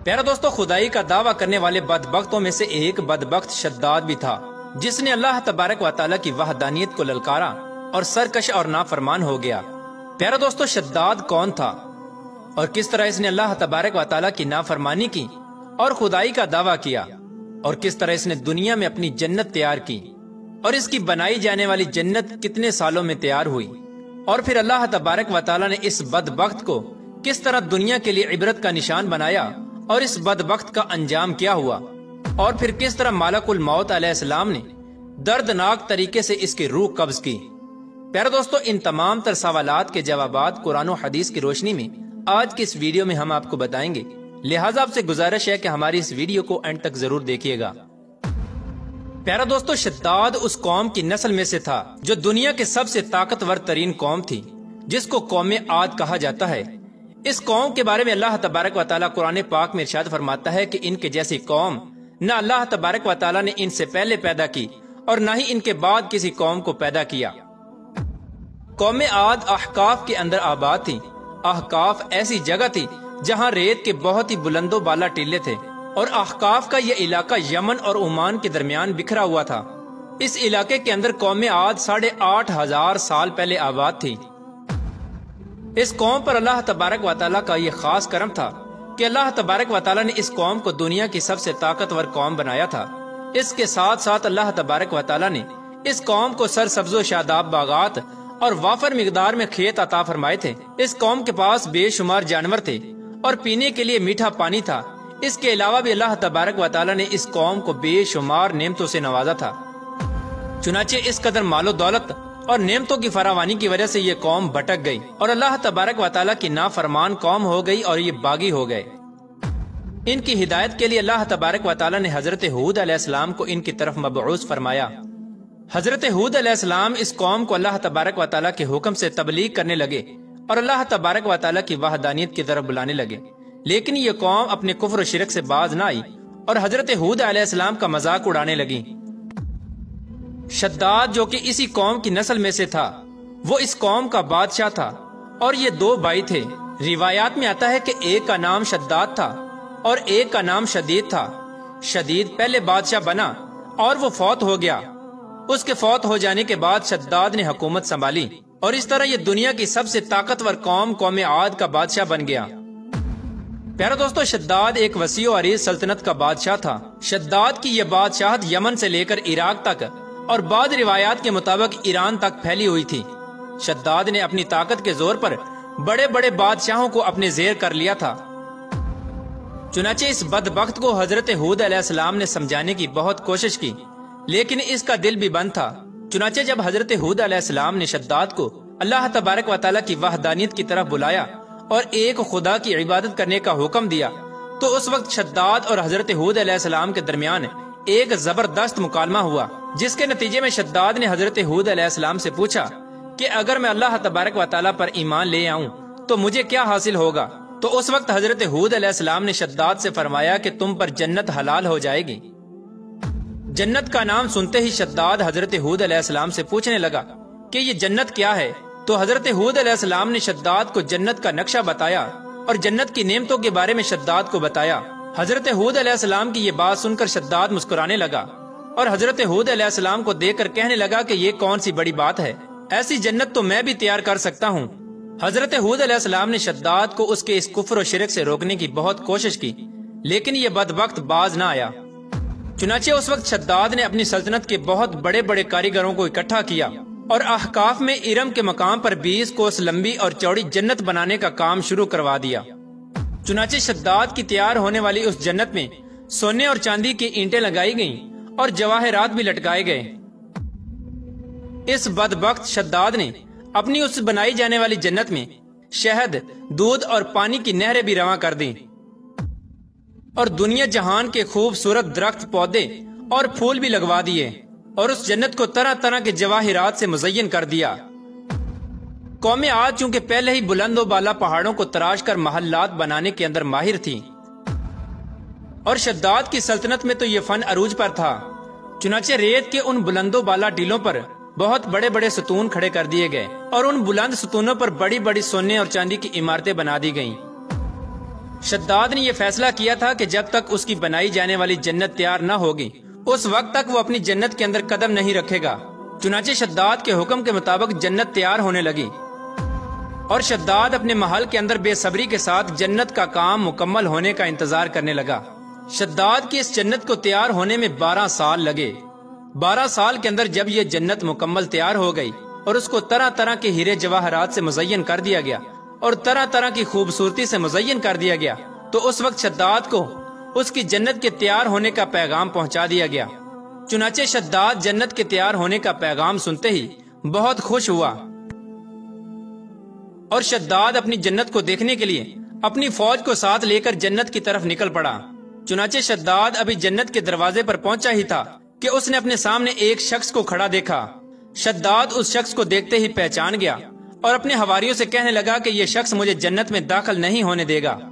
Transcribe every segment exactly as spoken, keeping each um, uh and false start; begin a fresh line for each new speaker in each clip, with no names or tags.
پیارا دوستو، خدائی کا دعویٰ کرنے والے بدبختوں میں سے ایک بدبخت شداد بھی تھا، جس نے اللہ تبارک و تعالیٰ کی وحدانیت کو للکارا اور سرکش اور نافرمان ہو گیا۔ پیارا دوستو، شداد کون تھا اور کس طرح اس نے اللہ تبارک و تعالیٰ کی نافرمانی کی اور خدائی کا دعویٰ کیا، اور کس طرح اس نے دنیا میں اپنی جنت تیار کی، اور اس کی بنائی جانے والی جنت کتنے سالوں میں تیار ہوئی، اور پھر اللہ تبارک و تعالیٰ نے اس بدبخت کو کس طرح دنیا کے لیے عبرت کا نشان بنایا، اور اس بدبخت کا انجام کیا ہوا، اور پھر کس طرح ملک الموت علیہ السلام نے دردناک طریقے سے اس کی روح قبض کی۔ پیارا دوستو، ان تمام تر سوالات کے جوابات قرآن و حدیث کی روشنی میں آج کی اس ویڈیو میں ہم آپ کو بتائیں گے، لہٰذا آپ سے گزارش ہے کہ ہماری اس ویڈیو کو اینڈ تک ضرور دیکھیے گا۔ پیارا دوستو، شداد اس قوم کی نسل میں سے تھا جو دنیا کے سب سے طاقتور ترین قوم تھی، جس کو قوم عاد کہا جاتا ہے۔ اس قوم کے بارے میں اللہ تبارک و تعالیٰ قرآن پاک میں ارشاد فرماتا ہے کہ ان کے جیسی قوم نہ اللہ تبارک و تعالیٰ نے ان سے پہلے پیدا کی اور نہ ہی ان کے بعد کسی قوم کو پیدا کیا۔ قوم عاد احقاف کے اندر آباد تھی۔ احقاف ایسی جگہ تھی جہاں ریت کے بہت ہی بلند و بالا ٹیلے تھے، اور احقاف کا یہ علاقہ یمن اور عمان کے درمیان بکھرا ہوا تھا۔ اس علاقے کے اندر قوم عاد ساڑھے آٹھ ہزار سال پہلے آباد تھی۔ اس قوم پر اللہ تبارک و تعالیٰ کا یہ خاص کرم تھا کہ اللہ تبارک و تعالیٰ نے اس قوم کو دنیا کی سب سے طاقتور قوم بنایا تھا۔ اس کے ساتھ ساتھ اللہ تبارک و تعالیٰ نے اس قوم کو سرسبز و شاداب باغات اور وافر مقدار میں کھیت عطا فرمائے تھے۔ اس قوم کے پاس بے شمار جانور تھے اور پینے کے لیے میٹھا پانی تھا۔ اس کے علاوہ بھی اللہ تبارک و تعالیٰ نے اس قوم کو بے شمار نعمتوں سے نوازا تھا۔ چنانچہ اس قدر مال و دولت اور نعمتوں کی فراوانی کی وجہ سے یہ قوم بھٹک گئی اور اللہ تبارک و تعالیٰ کی نافرمان قوم ہو گئی اور یہ باغی ہو گئے۔ ان کی ہدایت کے لیے اللہ تبارک و تعالیٰ نے حضرت ہود علیہ السلام کو ان کی طرف مبعوث فرمایا۔ حضرت ہود علیہ السلام اس قوم کو اللہ تبارک و تعالیٰ کے حکم سے تبلیغ کرنے لگے اور اللہ تبارک و تعالیٰ کی وحدانیت کی طرف بلانے لگے، لیکن یہ قوم اپنے کفر و شرک سے باز نہ آئی اور حضرت ہود علیہ السلام کا مذاق اڑانے لگی۔ شداد جو کہ اسی قوم کی نسل میں سے تھا، وہ اس قوم کا بادشاہ تھا، اور یہ دو بھائی تھے۔ روایات میں آتا ہے کہ ایک کا نام شداد تھا اور ایک کا نام شدید تھا۔ شدید پہلے بادشاہ بنا اور وہ فوت ہو گیا۔ اس کے فوت ہو جانے کے بعد شداد نے حکومت سنبھالی، اور اس طرح یہ دنیا کی سب سے طاقتور قوم قوم عاد کا بادشاہ بن گیا۔ پیارا دوستو، شداد ایک وسیع و عریض سلطنت کا بادشاہ تھا۔ شداد کی یہ بادشاہت یمن سے لے کر عراق تک اور بعض روایات کے مطابق ایران تک پھیلی ہوئی تھی۔ شداد نے اپنی طاقت کے زور پر بڑے بڑے بادشاہوں کو اپنے زیر کر لیا تھا۔ چنانچہ اس بدبخت کو حضرت ہود علیہ السلام نے سمجھانے کی بہت کوشش کی، لیکن اس کا دل بھی بند تھا۔ چنانچہ جب حضرت ہود علیہ السلام نے شداد کو اللہ تبارک و تعالیٰ کی وحدانیت کی طرف بلایا اور ایک خدا کی عبادت کرنے کا حکم دیا، تو اس وقت شداد اور حضرت ہود علیہ السلام کے درمیان ایک زبردست مکالمہ ہوا، جس کے نتیجے میں شداد نے حضرت ہود علیہ السلام سے پوچھا کہ اگر میں اللہ تبارک و تعالیٰ پر ایمان لے آؤں تو مجھے کیا حاصل ہوگا؟ تو اس وقت حضرت ہود علیہ السلام نے شداد سے فرمایا کہ تم پر جنت حلال ہو جائے گی۔ جنت کا نام سنتے ہی شداد حضرت ہود علیہ السلام سے پوچھنے لگا کہ یہ جنت کیا ہے؟ تو حضرت ہود علیہ السلام نے شداد کو جنت کا نقشہ بتایا اور جنت کی نعمتوں کے بارے میں شداد کو بتایا۔ حضرت ہود علیہ السلام کی یہ بات سن کر شداد مسکرانے لگا اور حضرت ہود علیہ السلام کو دیکھ کر کہنے لگا کہ یہ کون سی بڑی بات ہے، ایسی جنت تو میں بھی تیار کر سکتا ہوں۔ حضرت ہود علیہ السلام نے شداد کو اس کے اس کفر و شرک سے روکنے کی بہت کوشش کی، لیکن یہ بدبخت باز نہ آیا۔ چنانچہ اس وقت شداد نے اپنی سلطنت کے بہت بڑے بڑے کاریگروں کو اکٹھا کیا اور احقاف میں ارم کے مقام پر بیس کوس لمبی اور چوڑی جنت بنانے کا کام شروع کروا دیا۔ چنانچہ شداد کی تیار ہونے والی اس جنت میں سونے اور چاندی کی اینٹیں لگائی گئیں اور جواہرات بھی لٹکائے گئے۔ اس بدبخت شداد نے اپنی اس بنائی جانے والی جنت میں شہد، دودھ اور پانی کی نہریں بھی رواں کر دیں اور دنیا جہان کے خوبصورت درخت، پودے اور پھول بھی لگوا دیے، اور اس جنت کو طرح طرح کے جواہرات سے مزین کر دیا۔ قوم عاد چونکہ پہلے ہی بلند و بالا پہاڑوں کو تراش کر محلات بنانے کے اندر ماہر تھی، اور شداد کی سلطنت میں تو یہ فن عروج پر تھا۔ چنانچہ ریت کے ان بلند و بالا ٹیلوں پر بہت بڑے بڑے ستون کھڑے کر دیے گئے اور ان بلند ستونوں پر بڑی بڑی سونے اور چاندی کی عمارتیں بنا دی گئیں۔ شداد نے یہ فیصلہ کیا تھا کہ جب تک اس کی بنائی جانے والی جنت تیار نہ ہوگی اس وقت تک وہ اپنی جنت کے اندر قدم نہیں رکھے گا۔ چنانچہ شداد کے حکم کے مطابق جنت تیار ہونے لگی اور شداد اپنے محل کے اندر بے صبری کے ساتھ جنت کا کام مکمل ہونے کا انتظار کرنے لگا۔ شداد کی اس جنت کو تیار ہونے میں بارہ سال لگے۔ بارہ سال کے اندر جب یہ جنت مکمل تیار ہو گئی اور اس کو طرح طرح کے ہیرے جواہرات سے مزین کر دیا گیا اور طرح طرح کی خوبصورتی سے مزین کر دیا گیا، تو اس وقت شداد کو اس کی جنت کے تیار ہونے کا پیغام پہنچا دیا گیا۔ چنانچہ شداد جنت کے تیار ہونے کا پیغام سنتے ہی بہت خوش ہوا اور شداد اپنی جنت کو دیکھنے کے لیے اپنی فوج کو ساتھ لے کر جنت کی طرف نکل پڑا۔ چنانچہ شداد ابھی جنت کے دروازے پر پہنچا ہی تھا کہ اس نے اپنے سامنے ایک شخص کو کھڑا دیکھا۔ شداد اس شخص کو دیکھتے ہی پہچان گیا اور اپنے حواریوں سے کہنے لگا کہ یہ شخص مجھے جنت میں داخل نہیں ہونے دے گا۔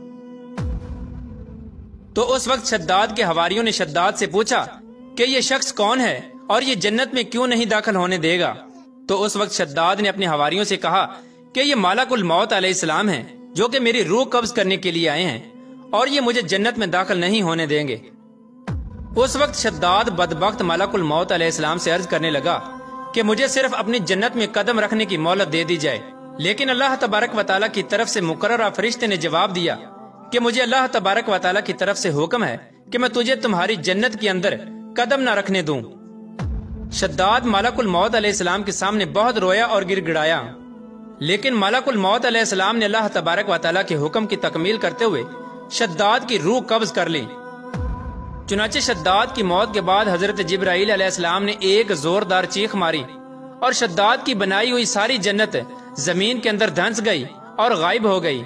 تو اس وقت شداد کے حواریوں نے شداد سے پوچھا کہ یہ شخص کون ہے اور یہ جنت میں کیوں نہیں داخل ہونے دے گا؟ تو اس وقت شداد نے اپنے حواریوں سے کہا کہ یہ ملک الموت علیہ السلام ہیں جو کہ میری روح قبض کرنے کے لیے آئے ہیں اور یہ مجھے جنت میں داخل نہیں ہونے دیں گے۔ اس وقت شداد بدبخت ملک الموت علیہ السلام سے عرض کرنے لگا کہ مجھے صرف اپنی جنت میں قدم رکھنے کی مہلت دے دی جائے، لیکن اللہ تبارک و تعالیٰ کی طرف سے مقررہ فرشتے نے جواب دیا کہ مجھے اللہ تبارک و تعالیٰ کی طرف سے حکم ہے کہ میں تجھے تمہاری جنت کے اندر قدم نہ رکھنے دوں۔ شداد ملک الموت علیہ السلام کے سامنے بہت رویا اور گر گڑایا، لیکن ملک الموت علیہ السلام نے اللہ تبارک و تعالیٰ کے حکم کی تکمیل کرتے ہوئے شداد کی روح قبض کر لی۔ چنانچہ شداد کی موت کے بعد حضرت جبرائیل علیہ السلام نے ایک زوردار چیخ ماری اور شداد کی بنائی ہوئی ساری جنت زمین کے اندر دھنس گئی اور غائب ہو گئی۔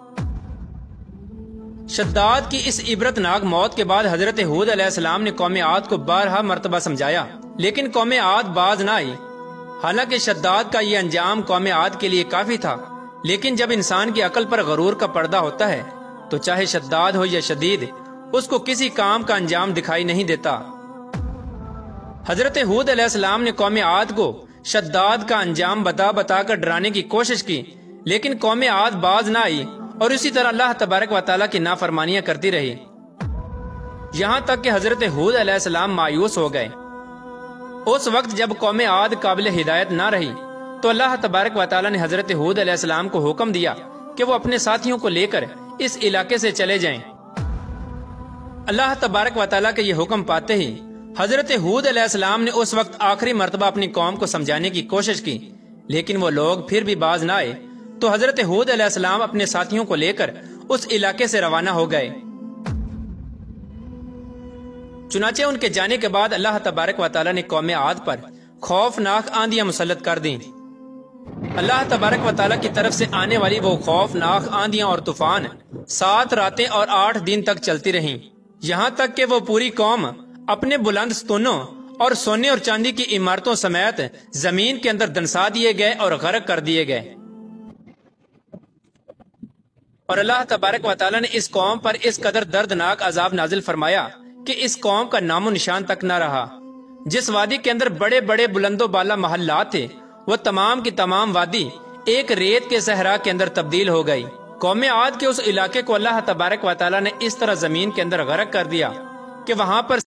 شداد کی اس عبرت ناک موت کے بعد حضرت ہود علیہ السلام نے قوم عاد کو بارہا مرتبہ سمجھایا، لیکن قوم عاد باز نہ آئی۔ حالانکہ شداد کا یہ انجام قوم عاد کے لیے کافی تھا، لیکن جب انسان کی عقل پر غرور کا پردہ ہوتا ہے تو چاہے شداد ہو یا شدید اس کو کسی کام کا انجام دکھائی نہیں دیتا۔ حضرت ہود علیہ السلام نے قوم عاد کو شداد کا انجام بتا بتا کر ڈرانے کی کوشش کی، لیکن قوم عاد باز نہ آئی اور اسی طرح اللہ تبارک و تعالیٰ کی نافرمانیاں کرتی رہی، یہاں تک کہ حضرت ہود علیہ السلام مایوس ہو گئے۔ اس وقت جب قوم عاد قابل ہدایت نہ رہی تو اللہ تبارک و تعالیٰ نے حضرت ہود علیہ السلام کو حکم دیا کہ وہ اپنے ساتھیوں کو لے کر اس علاقے سے چلے جائیں۔ اللہ تبارک و تعالیٰ کے یہ حکم پاتے ہی حضرت ہود علیہ السلام نے اس وقت آخری مرتبہ اپنی قوم کو سمجھانے کی کوشش کی، لیکن وہ لوگ پھر بھی باز نہ آئے، تو حضرت ہود علیہ السلام اپنے ساتھیوں کو لے کر اس علاقے سے روانہ ہو گئے۔ چنانچہ ان کے جانے کے بعد اللہ تبارک و تعالیٰ نے قوم عاد پر خوفناک آندیاں مسلط کر دیں۔ اللہ تبارک و تعالیٰ کی طرف سے آنے والی وہ خوفناک آندیاں اور طوفان سات راتیں اور آٹھ دن تک چلتی رہیں، یہاں تک کہ وہ پوری قوم اپنے بلند ستونوں اور سونے اور چاندی کی عمارتوں سمیت زمین کے اندر دنسا دیے گئے اور غرق کر دیے گئے۔ اور اللہ تبارک و تعالیٰ نے اس قوم پر اس قدر دردناک عذاب نازل فرمایا کہ اس قوم کا نام و نشان تک نہ رہا۔ جس وادی کے اندر بڑے بڑے بلند و بالا محلات تھے وہ تمام کی تمام وادی ایک ریت کے صحرا کے اندر تبدیل ہو گئی۔ قوم عاد کے اس علاقے کو اللہ تبارک و تعالیٰ نے اس طرح زمین کے اندر غرق کر دیا کہ وہاں پر